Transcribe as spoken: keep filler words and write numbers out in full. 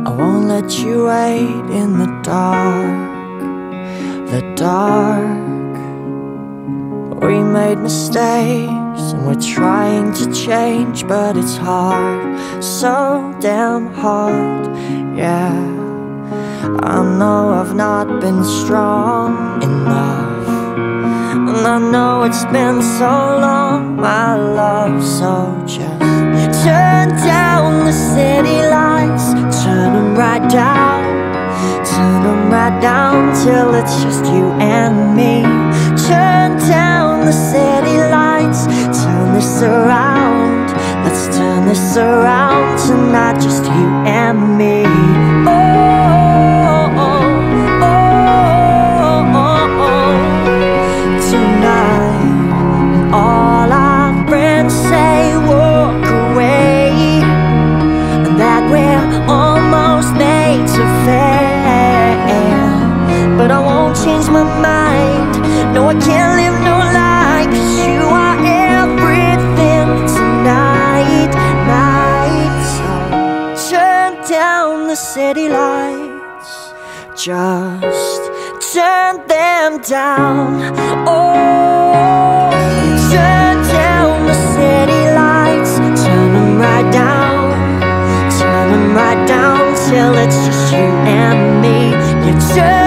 I won't let you wait in the dark, the dark. We made mistakes and we're trying to change, but it's hard, so damn hard, yeah. I know I've not been strong enough, and I know it's been so long, my love. So just turn down the city lights, turn them right down, turn them right down till it's just you and me. Turn down the city lights, turn this around, let's turn this around tonight, just you and me. Oh, oh, oh, oh, oh, oh. Tonight, and all our friends say walk away, and that we're almost made to fail. But I won't change my mind, no, I can't live no lie, 'cause you are everything tonight, night. So turn down the city lights, just turn them down. Oh, turn down the city lights, turn them right down, turn them right down till it's just you and me. You turn